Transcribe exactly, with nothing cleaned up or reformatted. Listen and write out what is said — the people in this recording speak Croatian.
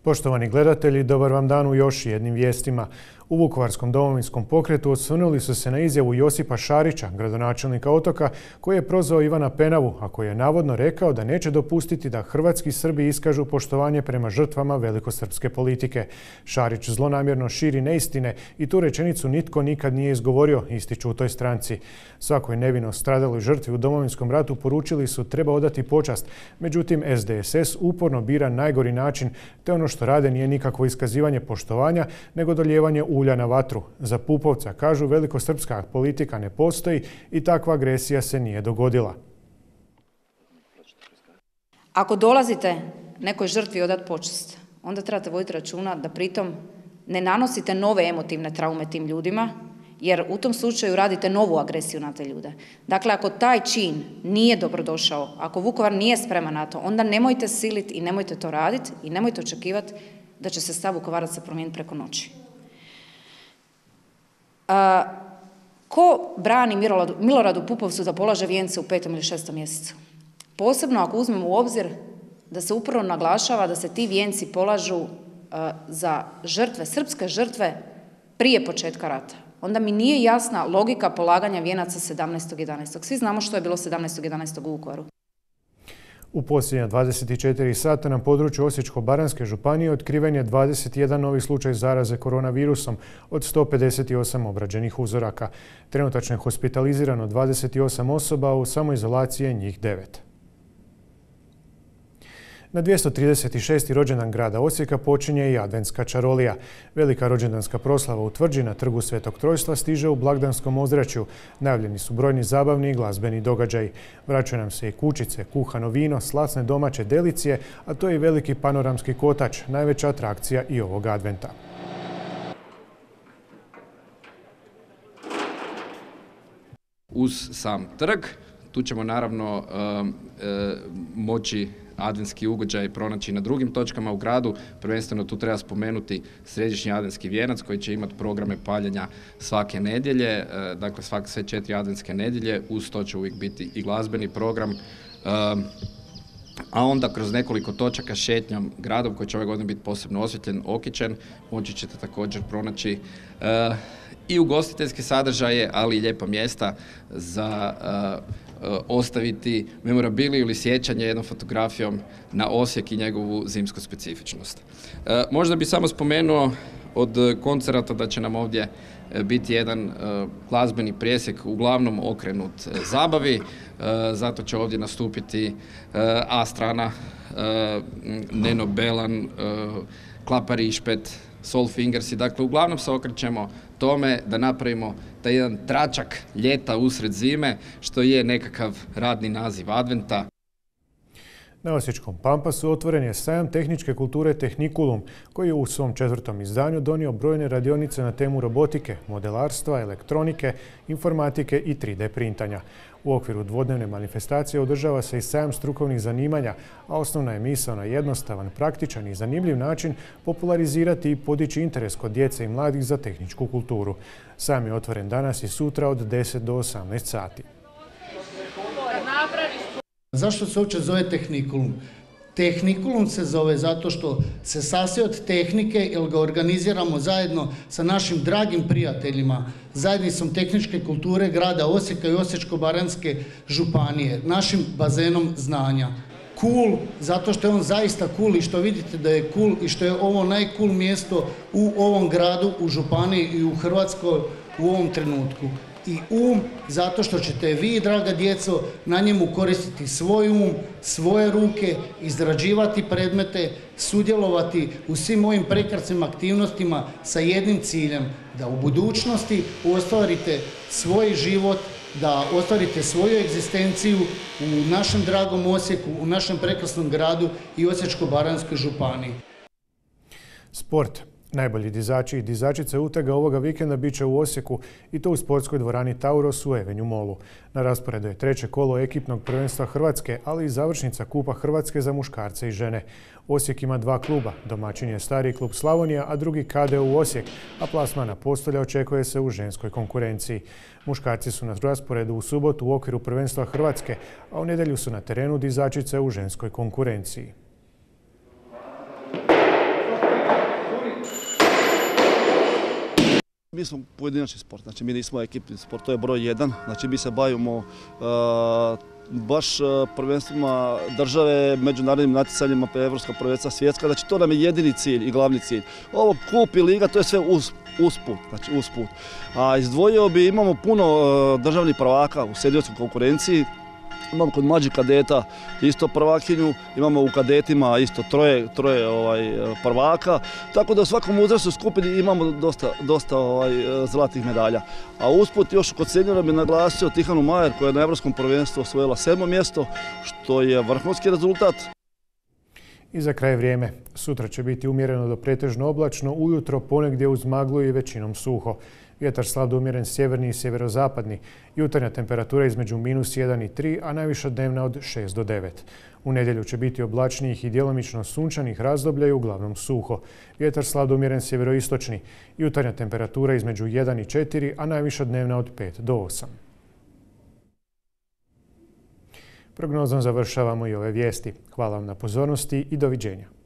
Poštovani gledatelji, dobar vam dan u još jednim vijestima. U Vukovarskom domovinskom pokretu osvrnuli su se na izjavu Josipa Šarića, gradonačelnika Otoka, koji je prozvao Ivana Penavu, a koji je navodno rekao da neće dopustiti da hrvatski Srbi iskažu poštovanje prema žrtvama velikosrpske politike. Šarić zlonamjerno širi neistine i tu rečenicu nitko nikad nije izgovorio, ističu u toj stranci. Svakoj nevino stradaloj žrtvi u Domovinskom ratu poručili su treba odati počast. Međutim, S D S S uporno bira najgori način, te ono što rade nije nikakvo iskazivanje poštovanja, nego doljevanje ulja na vatru. Za Pupovca, kažu, velikosrpska politika ne postoji i takva agresija se nije dogodila. Ako dolazite nekoj žrtvi odati počast, onda trebate voditi računa da pritom ne nanosite nove emotivne traume tim ljudima, jer u tom slučaju radite novu agresiju na te ljude. Dakle, ako taj čin nije dobrodošao, ako Vukovar nije spreman na to, onda nemojte siliti i nemojte to raditi i nemojte očekivati da će se stav Vukovaraca promijeniti preko noći. A, ko brani Miloradu, Miloradu Pupovcu da polaže vijence u petom ili šestom mjesecu? Posebno ako uzmemo u obzir da se upravo naglašava da se ti vijenci polažu a, za žrtve, srpske žrtve prije početka rata. Onda mi nije jasna logika polaganja vijenaca sedamnaestog jedanaestog Svi znamo što je bilo sedamnaestog jedanaestog u Vukovaru. U posljednja dvadeset četiri sata na području Osječko-baranjske županije otkriven je dvadeset jedan novi slučaj zaraze koronavirusom od sto pedeset osam obrađenih uzoraka. Trenutačno je hospitalizirano dvadeset osam osoba, a u samoizolaciji je njih devet. Na dvjesto trideset šesti rođendan grada Osijeka počinje i adventska čarolija. Velika rođendanska proslava u Tvrđi na trgu Svetog Trojstva stiže u blagdanskom ozračju. Najavljeni su brojni zabavni i glazbeni događaji. Vraćaju nam se i kućice, kuhano vino, slasne domaće delicije, a to je i veliki panoramski kotač, najveća atrakcija i ovog adventa. Uz sam trg, tu ćemo naravno e, e, moći adventski ugođaj pronaći na drugim točkama u gradu. Prvenstveno tu treba spomenuti središnji adventski vijenac koji će imati programe paljenja svake nedjelje, dakle svake sve četiri adventske nedjelje, uz to će uvijek biti i glazbeni program. A onda kroz nekoliko točaka šetnjom gradom koji će ove godine biti posebno osvjetljen, okićen, moći ćete također pronaći i ugostiteljske sadržaje, ali i lijepa mjesta za ostaviti memorabiliju ili sjećanje jednom fotografijom na Osijek i njegovu zimsku specifičnost. E, možda bi samo spomenuo od koncerata da će nam ovdje biti jedan e, glazbeni presjek uglavnom okrenut zabavi, e, zato će ovdje nastupiti e, A strana, e, Neno Belan, e, Klapa Rišpet, Soul Fingersi, dakle uglavnom se okrećemo tome da napravimo taj jedan tračak ljeta usred zime, što je nekakav radni naziv adventa. Na Osječkom Pampasu otvoren je sajam tehničke kulture Tehnikulum, koji je u svom četvrtom izdanju donio brojne radionice na temu robotike, modelarstva, elektronike, informatike i tri D printanja. U okviru dvodnevne manifestacije održava se i sajam strukovnih zanimanja, a osnovna je misao na jednostavan, praktičan i zanimljiv način popularizirati i podići interes kod djece i mladih za tehničku kulturu. Sajam je otvoren danas i sutra od deset do osamnaest sati. Zašto se uopće zove Tehnikulum? Tehnikulum se zove zato što se sastoji od tehnike jer ga organiziramo zajedno sa našim dragim prijateljima, zajednicom tehničke kulture grada Osijeka i Osječko-baranjske županije, našim bazenom znanja. Cool, zato što je on zaista cool i što vidite da je cool i što je ovo najcool mjesto u ovom gradu, u županiji i u Hrvatskoj u ovom trenutku. I um, zato što ćete vi, draga djeco, na njemu koristiti svoj um, svoje ruke, izrađivati predmete, sudjelovati u svim ovim prekrasnim aktivnostima sa jednim ciljem, da u budućnosti ostvarite svoj život, da ostvarite svoju egzistenciju u našem dragom Osijeku, u našem prekrasnom gradu i Osječko-baranjskoj županiji. Sport. Najbolji dizači i dizačice utega ovoga vikenda bit će u Osijeku i to u sportskoj dvorani Tauros u Evenju Molu. Na rasporedu je treće kolo ekipnog prvenstva Hrvatske, ali i završnica Kupa Hrvatske za muškarce i žene. Osijek ima dva kluba. Domaćin je stariji klub Slavonija, a drugi K D U Osijek, a plasman Apostolja očekuje se u ženskoj konkurenciji. Muškarci su na rasporedu u subotu u okviru prvenstva Hrvatske, a u nedjelju su na terenu dizačice u ženskoj konkurenciji. Mi smo pojedinačni sport, znači mi nismo ekipni sport, to je broj jedan. Znači mi se bavimo uh, baš prvenstvima države, međunarodnim natjecanjima, evropska prvenstva, svjetska, znači to nam je jedini cilj i glavni cilj. Ovo kup i liga, to je sve uz, usput, znači usput. A izdvojio bi, imamo puno državnih prvaka u seniorskoj konkurenciji. Imamo kod mlađih kadeta isto prvakinju, imamo u kadetima isto troje, troje ovaj, prvaka, tako da u svakom uzrastnoj skupini imamo dosta, dosta ovaj, zlatih medalja. A usput još kod seniora bi naglasio Tihanu Majer koja je na Evropskom prvenstvu osvojila sedmo mjesto, što je vrhunski rezultat. I za kraj vrijeme. Sutra će biti umjereno do pretežno oblačno, ujutro ponegdje uz maglu i većinom suho. Vjetar slab do umjeren sjeverni i sjeverozapadni. Jutarnja temperatura između minus jedan i tri, a najviša dnevna od šest do devet. U nedjelju će biti oblačnijih i djelomično sunčanih razdoblja i uglavnom suho. Vjetar slab do umjeren sjeveroistočni. Jutarnja temperatura između jedan i četiri, a najviša dnevna od pet do osam. Prognozom završavamo i ove vijesti. Hvala vam na pozornosti i doviđenja.